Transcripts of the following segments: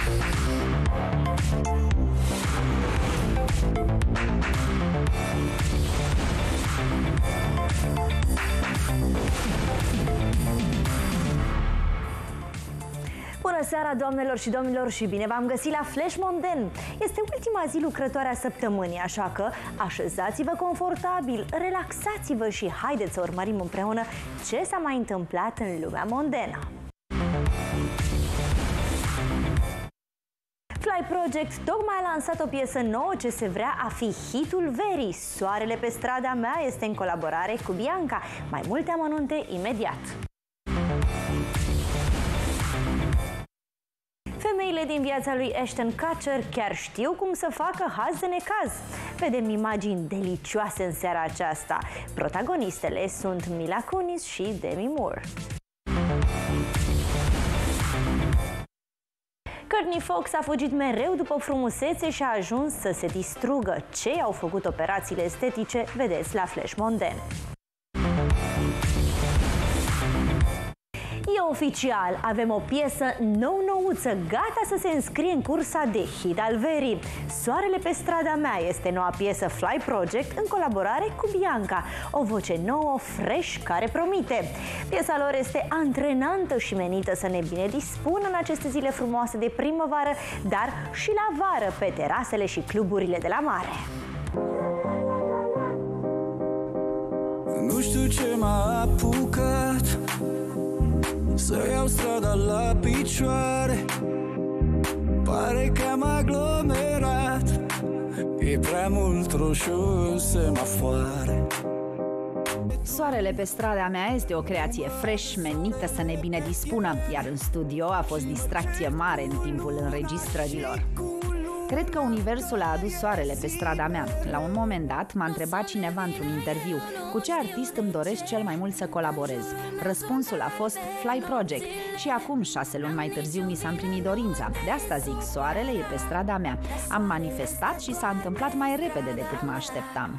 Bună seara, doamnelor și domnilor, și bine v-am găsit la Flash Mondain. Este ultima zi lucrătoare a săptămânii, așa că așezați-vă confortabil, relaxați-vă și haideți să urmărim împreună ce s-a mai întâmplat în lumea mondenă. Fly Project tocmai a lansat o piesă nouă ce se vrea a fi hitul verii. Soarele pe strada mea este în colaborare cu Bianca. Mai multe amănunte imediat. Femeile din viața lui Ashton Kutcher chiar știu cum să facă haz de necaz. Vedem imagini delicioase în seara aceasta. Protagonistele sunt Mila Kunis și Demi Moore. Courtney Fox a fugit mereu după frumusețe și a ajuns să se distrugă. Ce i-au făcut operațiile estetice, vedeți la Flash Mondain. E oficial, avem o piesă nou-nouță, gata să se înscrie în cursa de hit al verii. Soarele pe strada mea este noua piesă Fly Project în colaborare cu Bianca, o voce nouă, fresh, care promite. Piesa lor este antrenantă și menită să ne bine dispună în aceste zile frumoase de primăvară, dar și la vară pe terasele și cluburile de la mare. Nu știu ce m-a apucat să iau strada la picioare. Pare că am aglomerat, e prea mult roșu în semafoare. Soarele pe strada mea este o creație fresh, menită să ne bine dispună, iar în studio a fost distracție mare în timpul înregistrărilor. Cred că universul a adus soarele pe strada mea. La un moment dat m-a întrebat cineva într-un interviu cu ce artist îmi doresc cel mai mult să colaborez. Răspunsul a fost Fly Project și acum, 6 luni mai târziu, mi s-a împlinit dorința. De asta zic, soarele e pe strada mea. Am manifestat și s-a întâmplat mai repede decât mă așteptam.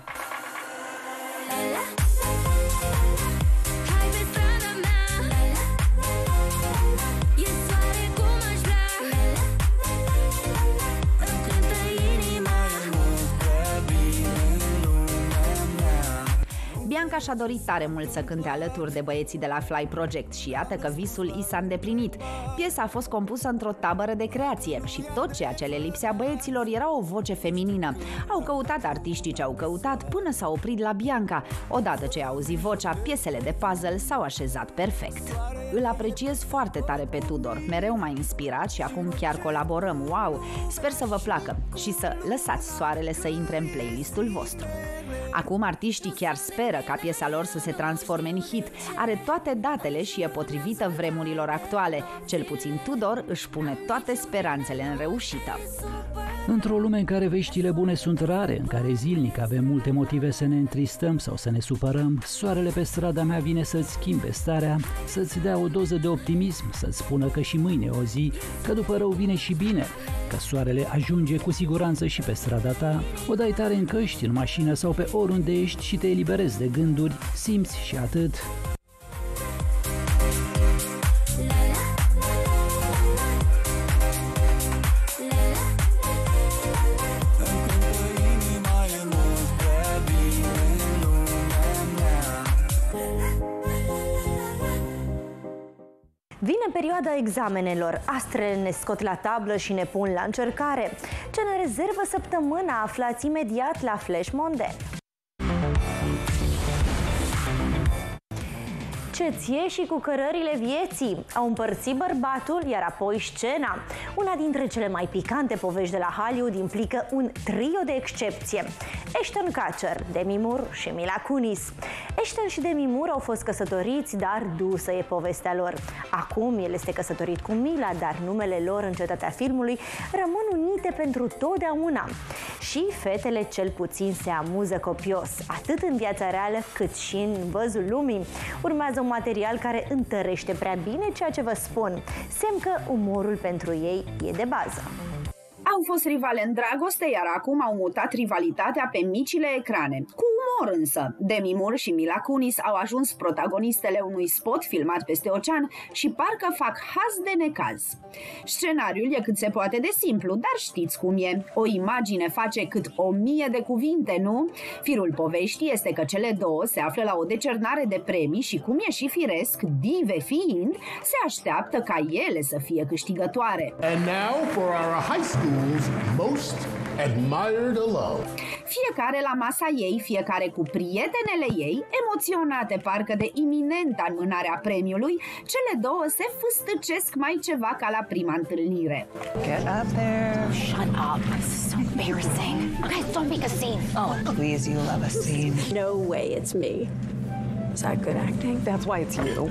Bianca și-a dorit tare mult să cânte alături de băieții de la Fly Project și iată că visul i s-a îndeplinit. Piesa a fost compusă într-o tabără de creație și tot ceea ce le lipsea băieților era o voce feminină. Au căutat artiștii ce au căutat până s-au oprit la Bianca. Odată ce a auzit vocea, piesele de puzzle s-au așezat perfect. Îl apreciez foarte tare pe Tudor, mereu m-a inspirat și acum chiar colaborăm. Wow! Sper să vă placă și să lăsați soarele să intre în playlistul vostru. Acum artiștii chiar speră ca piesa lor să se transforme în hit. Are toate datele și e potrivită vremurilor actuale. Cel puțin Tudor își pune toate speranțele în reușită. Într-o lume în care veștile bune sunt rare, în care zilnic avem multe motive să ne întristăm sau să ne supărăm, soarele pe strada mea vine să-ți schimbe starea, să-ți dea o doză de optimism, să-ți spună că și mâine e o zi, că după rău vine și bine, că soarele ajunge cu siguranță și pe strada ta, o dai tare în căști, în mașină sau pe oriunde ești și te eliberezi de gânduri, simți și atât. Vine perioada examenelor, astrele ne scot la tablă și ne pun la încercare. Ce ne rezervă săptămâna aflați imediat la Flash Mondain. Ce ție și cu cărările vieții au împărțit bărbatul, iar apoi scena. Una dintre cele mai picante povești de la Hollywood implică un trio de excepție: Ashton Kutcher, Demi Moore și Mila Kunis. Ashton și Demi Moore au fost căsătoriți, dar dusă e povestea lor. Acum el este căsătorit cu Mila, dar numele lor în cetatea filmului rămân unite pentru totdeauna. Și fetele cel puțin se amuză copios, atât în viața reală cât și în văzul lumii. Urmează un material care întărește prea bine ceea ce vă spun. Semn că umorul pentru ei e de bază. Au fost rivale în dragoste, iar acum au mutat rivalitatea pe micile ecrane. Cu umor Moore însă, Demi Moore și Mila Kunis au ajuns protagonistele unui spot filmat peste ocean și parcă fac haz de necaz. Scenariul e cât se poate de simplu, dar știți cum e. O imagine face cât 1000 de cuvinte, nu? Firul poveștii este că cele două se află la o decernare de premii și, cum e și firesc, dive fiind, se așteaptă ca ele să fie câștigătoare. And now for our high school's most admired alum. Fiecare la masa ei, fiecare cu prietenele ei, emoționate parcă de iminenta înmânarea premiului, cele două se fâstăcesc mai ceva ca la prima întâlnire. Get up there. Shut up. This is so embarrassing. Okay, don't make a scene. Oh, please, you love a scene. No way it's me. Is that good acting? That's why it's you.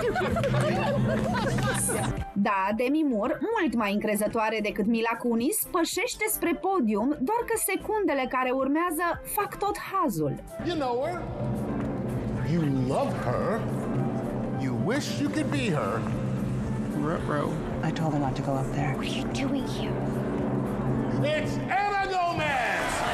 Da, Demi Moore, mult mai încrezătoare decât Mila Kunis, pășește spre podium, doar că secundele care urmează fac tot hazul. You know her. You love her. You wish you could be her. Ruh-roh. I told her not to go up there. What are you doing here? It's Ana Gomez!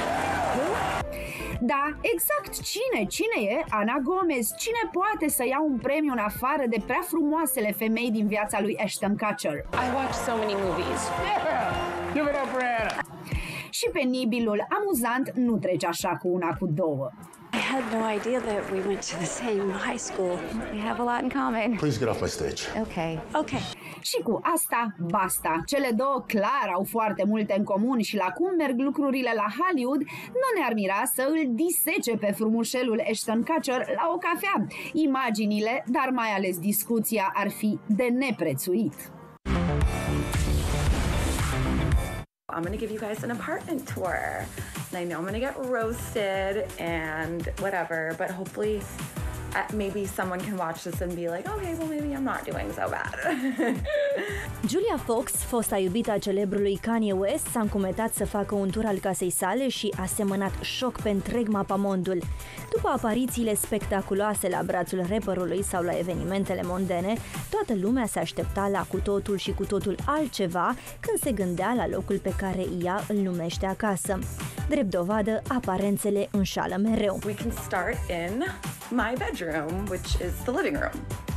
Da, exact cine e Ana Gomez? Cine poate să ia un premiu în afară de prea frumoasele femei din viața lui Ashton Kutcher? I watch so many movies. Yeah! Give it up for Ana! Și penibilul amuzant nu trece așa cu una cu două. I had no idea that we went to the same high school. We have a lot in common. Please get off my stage. Okay. Okay. Și cu asta, basta. Cele două clar au foarte multe în comun și la cum merg lucrurile la Hollywood, nu ne-ar mira să îl disece pe frumușelul Ashton Kutcher la o cafea. Imaginile, dar mai ales discuția, ar fi de neprețuit. I'm gonna give you guys an apartment tour. And I know I'm gonna get roasted and whatever, but hopefully maybe someone can watch this and be like, okay, well maybe I'm not doing so bad. Julia Fox, fosta iubita celebrului Kanye West, s-a încumetat să facă un tur al casei sale și a semănat șoc pe întreg mapamondul. După aparițiile spectaculoase la brațul rapperului sau la evenimentele mondene, toată lumea se aștepta la cu totul și cu totul altceva când se gândea la locul pe care ea îl numește acasă. Drept dovadă, aparențele înșală mereu. We can start in my bedroom, which is the living room.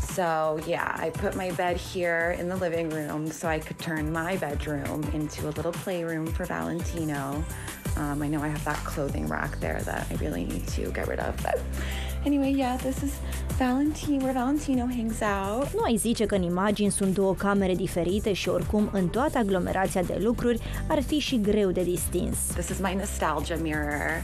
So yeah, I put my bed here in the living room so I could turn my bedroom into a little playroom for Valentino. I know I have that clothing rack there that I really need to get rid of, but anyway, yeah, this is where Valentino hangs out. Nu ai zice că în imagini sunt două camere diferite și oricum în toată aglomerația de lucruri ar fi și greu de distins. This is my nostalgia mirror.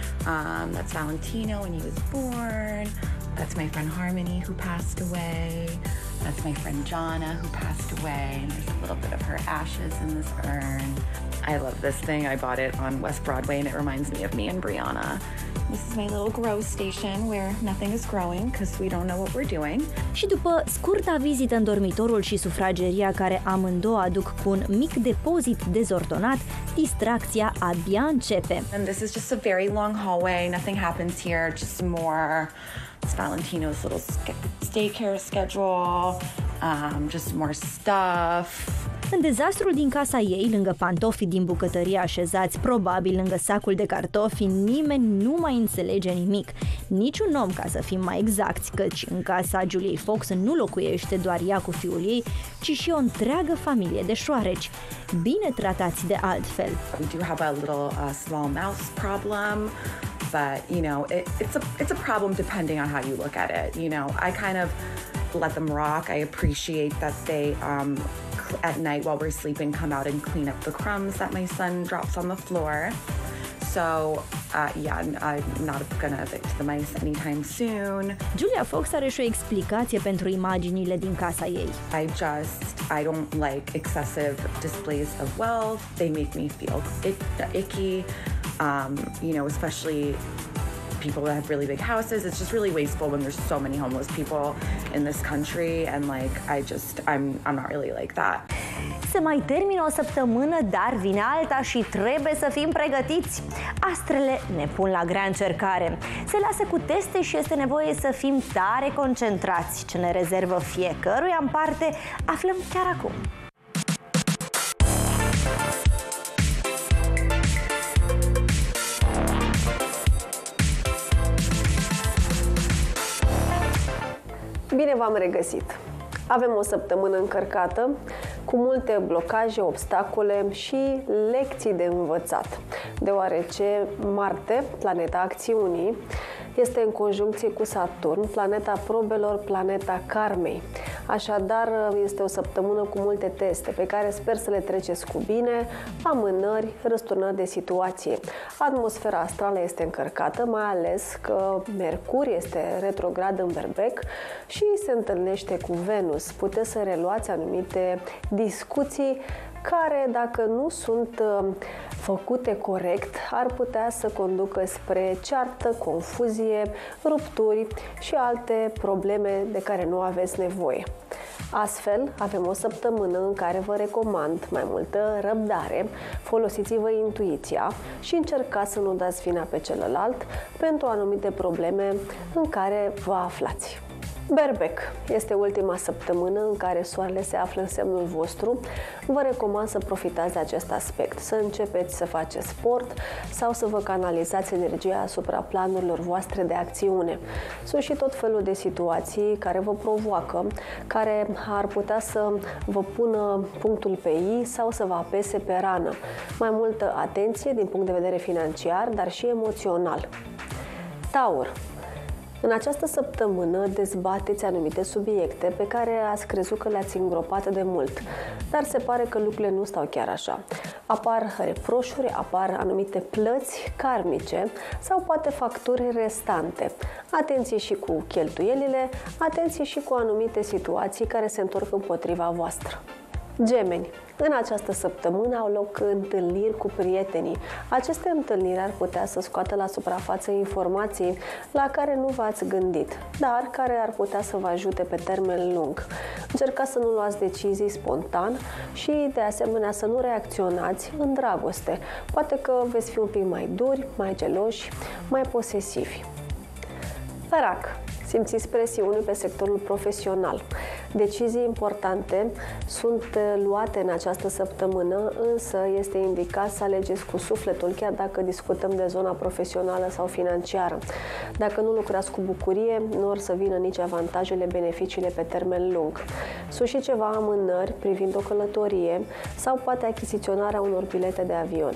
That's Valentino when he was born. That's my friend Harmony who passed away. That's my friend Jonna who passed away. And there's a little bit of her ashes in this urn. I love this thing. I bought it on West Broadway and it reminds me of me and Brianna. This is my little grow station where nothing is growing because we don't know what we're doing. Și după scurta vizită în dormitorul și sufrageria care amândouă aduc cu un mic depozit dezordonat, distracția abia începe. And this is just a very long hallway. Nothing happens here, just more. It's Valentino's little daycare schedule, just more stuff. În dezastrul din casa ei, lângă pantofii din bucătărie așezați, probabil lângă sacul de cartofi, nimeni nu mai înțelege nimic. Niciun om, ca să fim mai exacti, căci în casa Juliei Fox nu locuiește doar ea cu fiul ei, ci și o întreagă familie de șoareci, bine tratați de altfel. We do have a little small mouse problem. But, you know, it's a problem depending on how you look at it. You know, I kind of let them rock. I appreciate that they, at night while we're sleeping, come out and clean up the crumbs that my son drops on the floor. So, yeah, I'm not gonna evict the mice anytime soon. Julia Fox are și o explicație pentru imaginile din casa ei. I don't like excessive displays of wealth. They make me feel icky. You know, especially people that have really big houses. It's just really wasteful when there's so many homeless people in this country, and like I'm not really like that. Se mai termină o săptămână, dar vine alta și trebuie să fim pregătiți. Astrele ne pun la grea încercare. Se lasă cu teste și este nevoie să fim tare concentrați. Ce ne rezervă fiecăruia în parte, aflăm chiar acum. Bine v-am regăsit! Avem o săptămână încărcată, cu multe blocaje, obstacole și lecții de învățat, deoarece Marte, planeta acțiunii, este în conjuncție cu Saturn, planeta probelor, planeta karmei. Așadar, este o săptămână cu multe teste pe care sper să le treceți cu bine, amânări, răsturnări de situație. Atmosfera astrală este încărcată, mai ales că Mercur este retrograd în Berbec și se întâlnește cu Venus. Puteți să reluați anumite discuții care, dacă nu sunt făcute corect, ar putea să conducă spre ceartă, confuzie, rupturi și alte probleme de care nu aveți nevoie. Astfel, avem o săptămână în care vă recomand mai multă răbdare, folosiți-vă intuiția și încercați să nu dați vina pe celălalt pentru anumite probleme în care vă aflați. Berbec este ultima săptămână în care soarele se află în semnul vostru. Vă recomand să profitați de acest aspect, să începeți să faceți sport sau să vă canalizați energia asupra planurilor voastre de acțiune. Sunt și tot felul de situații care vă provoacă, care ar putea să vă pună punctul pe i sau să vă apese pe rană. Mai multă atenție din punct de vedere financiar, dar și emoțional. Taur. În această săptămână dezbateți anumite subiecte pe care ați crezut că le-ați îngropat de mult, dar se pare că lucrurile nu stau chiar așa. Apar reproșuri, apar anumite plăți karmice sau poate facturi restante. Atenție și cu cheltuielile, atenție și cu anumite situații care se întorc împotriva voastră. Gemeni. În această săptămână au loc întâlniri cu prietenii. Aceste întâlniri ar putea să scoată la suprafață informații la care nu v-ați gândit, dar care ar putea să vă ajute pe termen lung. Încercați să nu luați decizii spontan și, de asemenea, să nu reacționați în dragoste. Poate că veți fi un pic mai duri, mai geloși, mai posesivi. Rac. Simțiți presiuni pe sectorul profesional. Decizii importante sunt luate în această săptămână, însă este indicat să alegeți cu sufletul, chiar dacă discutăm de zona profesională sau financiară. Dacă nu lucrați cu bucurie, nu or să vină nici avantajele, beneficiile pe termen lung. Sunt și ceva amânări privind o călătorie sau poate achiziționarea unor bilete de avion.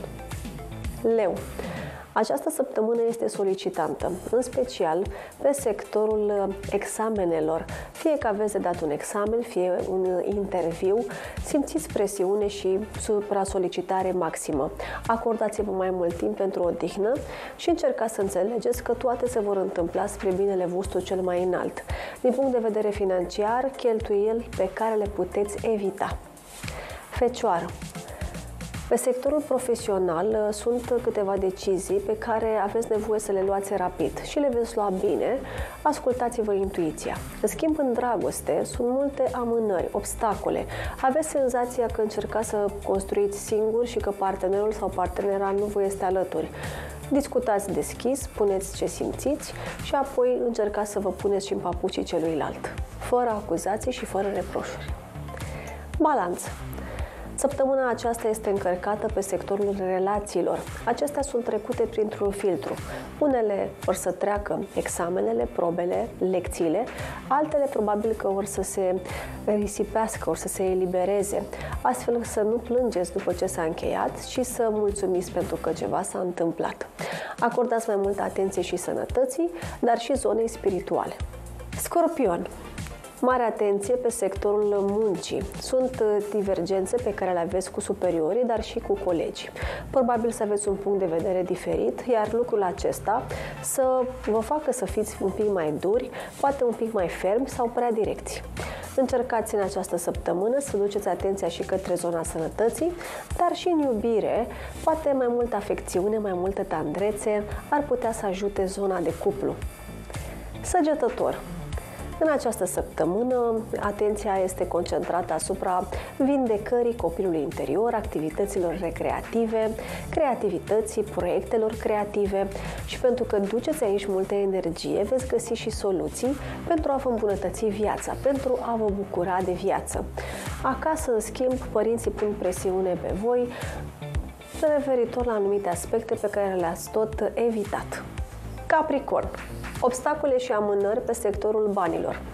Leu. Această săptămână este solicitantă, în special pe sectorul examenelor. Fie că aveți de dat un examen, fie un interviu, simțiți presiune și supra-solicitare maximă. Acordați-vă mai mult timp pentru odihnă și încercați să înțelegeți că toate se vor întâmpla spre binele vostru cel mai înalt. Din punct de vedere financiar, cheltuieli pe care le puteți evita. Fecioară. Pe sectorul profesional sunt câteva decizii pe care aveți nevoie să le luați rapid și le veți lua bine. Ascultați-vă intuiția. În schimb, în dragoste sunt multe amânări, obstacole. Aveți senzația că încercați să construiți singur și că partenerul sau partenera nu vă este alături. Discutați deschis, spuneți ce simțiți și apoi încercați să vă puneți și în papucii celuilalt, fără acuzații și fără reproșuri. Balanță. Săptămâna aceasta este încărcată pe sectorul relațiilor. Acestea sunt trecute printr-un filtru. Unele vor să treacă examenele, probele, lecțiile, altele probabil că vor să se risipească, vor să se elibereze, astfel să nu plângeți după ce s-a încheiat și să mulțumiți pentru că ceva s-a întâmplat. Acordați mai multă atenție și sănătății, dar și zonei spirituale. Scorpion. Mare atenție pe sectorul muncii. Sunt divergențe pe care le aveți cu superiorii, dar și cu colegii. Probabil să aveți un punct de vedere diferit, iar lucrul acesta să vă facă să fiți un pic mai duri, poate un pic mai fermi sau prea direcți. Încercați în această săptămână să duceți atenția și către zona sănătății, dar și în iubire, poate mai multă afecțiune, mai multă tandrețe ar putea să ajute zona de cuplu. Săgetător. În această săptămână, atenția este concentrată asupra vindecării copilului interior, activităților recreative, creativității, proiectelor creative și pentru că duceți aici multă energie, veți găsi și soluții pentru a vă îmbunătăți viața, pentru a vă bucura de viață. Acasă, în schimb, părinții pun presiune pe voi referitor la anumite aspecte pe care le-ați tot evitat. Capricorn. Obstacole și amânări pe sectorul banilor.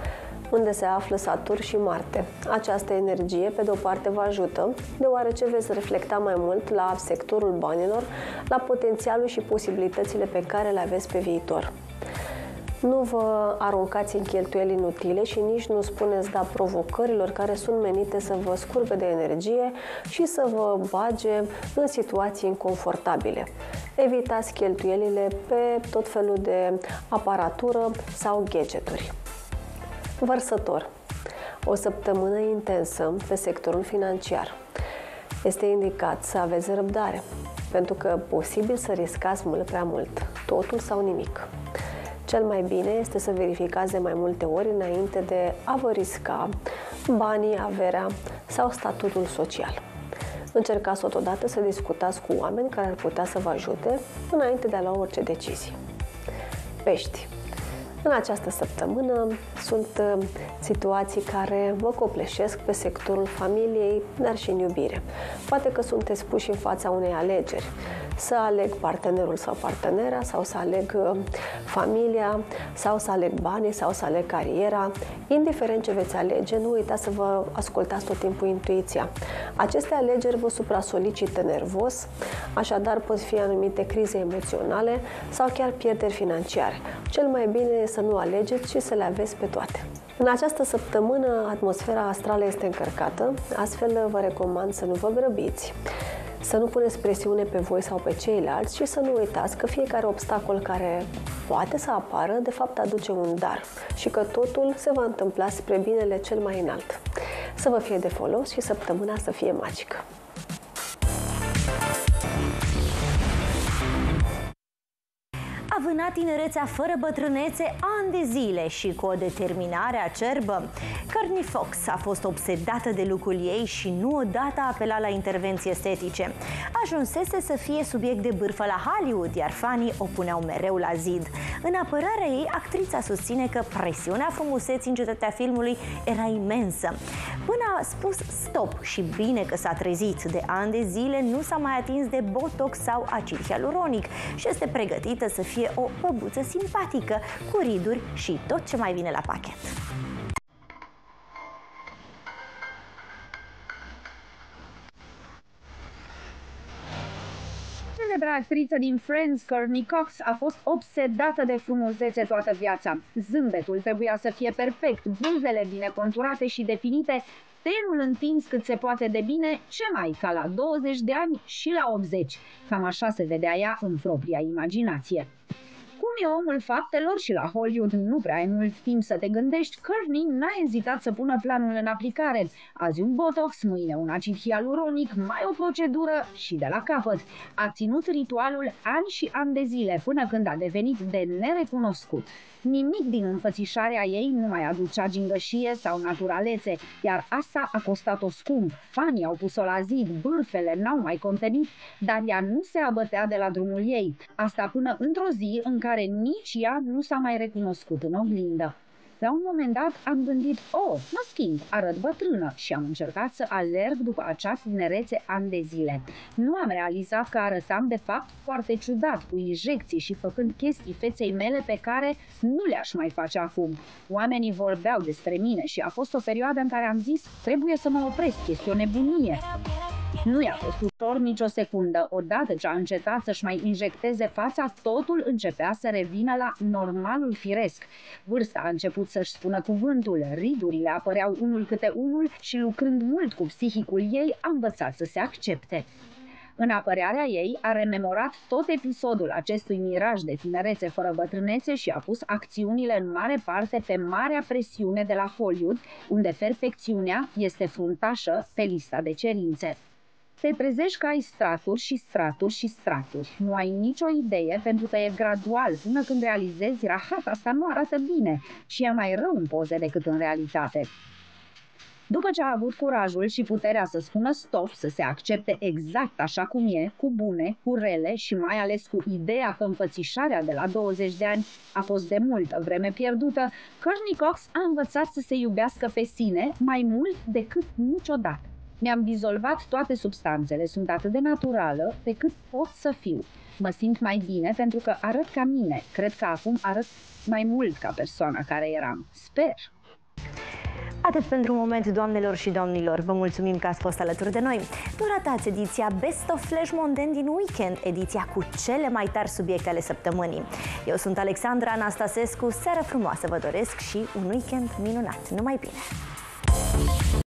unde se află Saturn și Marte. Această energie, pe de o parte, vă ajută, deoarece veți reflecta mai mult la sectorul banilor, la potențialul și posibilitățile pe care le aveți pe viitor. Nu vă aruncați în cheltuieli inutile și nici nu spuneți da provocărilor care sunt menite să vă scurbe de energie și să vă bage în situații inconfortabile. Evitați cheltuielile pe tot felul de aparatură sau gadgeturi. Vărsător. O săptămână intensă pe sectorul financiar. Este indicat să aveți răbdare, pentru că posibil să riscați mult prea mult, totul sau nimic. Cel mai bine este să verificați de mai multe ori înainte de a vă risca banii, averea sau statutul social. Încercați totodată să discutați cu oameni care ar putea să vă ajute înainte de a lua orice decizie. Pești. În această săptămână sunt situații care vă copleșesc pe sectorul familiei, dar și în iubire. Poate că sunteți puși în fața unei alegeri. Să aleg partenerul sau partenera, sau să aleg familia, sau să aleg banii, sau să aleg cariera. Indiferent ce veți alege, nu uitați să vă ascultați tot timpul intuiția. Aceste alegeri vă supra-solicită nervos, așadar pot fi anumite crize emoționale sau chiar pierderi financiare. Cel mai bine e să nu alegeți, ci să le aveți pe toate. În această săptămână, atmosfera astrală este încărcată, astfel vă recomand să nu vă grăbiți, să nu puneți presiune pe voi sau pe ceilalți și să nu uitați că fiecare obstacol care poate să apară, de fapt aduce un dar și că totul se va întâmpla spre binele cel mai înalt. Să vă fie de folos și săptămâna să fie magică! A vânat tinerețea fără bătrânețe ani de zile și cu o determinare acerbă. Courtney Fox a fost obsedată de look-ul ei și nu odată a apelat la intervenții estetice. Ajunsese să fie subiect de bârfă la Hollywood, iar fanii o puneau mereu la zid. În apărarea ei, actrița susține că presiunea frumuseții în cetatea filmului era imensă. Până a spus stop și bine că s-a trezit. De ani de zile nu s-a mai atins de botox sau acid hialuronic și este pregătită să fie o băbuță simpatică, cu riduri și tot ce mai vine la pachet. Celebra actriță din Friends, Courtney Cox, a fost obsedată de frumusețe toată viața. Zâmbetul trebuia să fie perfect, buzele bine conturate și definite, tenul întins cât se poate de bine, ce mai ca la 20 de ani și la 80. Cam așa se vedea ea în propria imaginație. Cum e omul faptelor și la Hollywood nu prea ai mult timp să te gândești, Courtney n-a ezitat să pună planul în aplicare. Azi un botox, mâine un acid hialuronic, mai o procedură și de la capăt. A ținut ritualul ani și ani de zile, până când a devenit de nerecunoscut. Nimic din înfățișarea ei nu mai aducea gingășie sau naturalețe, iar asta a costat-o scump. Fanii au pus-o la zid, bârfele n-au mai contenit, dar ea nu se abătea de la drumul ei. Asta până într-o zi în care nici ea nu s-a mai recunoscut în oglindă. La un moment dat am gândit, mă schimb, arăt bătrână și am încercat să alerg după acea tinerețe ani de zile. Nu am realizat că arătam de fapt foarte ciudat, cu injecții și făcând chestii feței mele pe care nu le-aș mai face acum. Oamenii vorbeau despre mine și a fost o perioadă în care am zis, trebuie să mă opresc, este o nebunie. Nu i-a fost ușor nicio secundă. Odată ce a încetat să-și mai injecteze fața, totul începea să revină la normalul firesc. Vârsta a început să-și spună cuvântul, ridurile apăreau unul câte unul și lucrând mult cu psihicul ei, a învățat să se accepte. În apărarea ei a rememorat tot episodul acestui miraj de tinerețe fără bătrânețe și a pus acțiunile în mare parte pe marea presiune de la Hollywood, unde perfecțiunea este fruntașă pe lista de cerințe. Te trezești că ai straturi și straturi și straturi. Nu ai nicio idee pentru că e gradual până când realizezi rahata asta nu arată bine și e mai rău în poze decât în realitate. După ce a avut curajul și puterea să spună stop, să se accepte exact așa cum e, cu bune, cu rele și mai ales cu ideea că înfățișarea de la 20 de ani a fost de multă vreme pierdută, Courtney Cox a învățat să se iubească pe sine mai mult decât niciodată. Mi-am dizolvat toate substanțele, sunt atât de naturală pe cât pot să fiu. Mă simt mai bine pentru că arăt ca mine. Cred că acum arăt mai mult ca persoana care eram. Sper! Atât pentru moment, doamnelor și domnilor. Vă mulțumim că ați fost alături de noi. Nu ratați ediția Best of Flash Monden din weekend, ediția cu cele mai tari subiecte ale săptămânii. Eu sunt Alexandra Anastasescu, seară frumoasă vă doresc și un weekend minunat. Numai bine!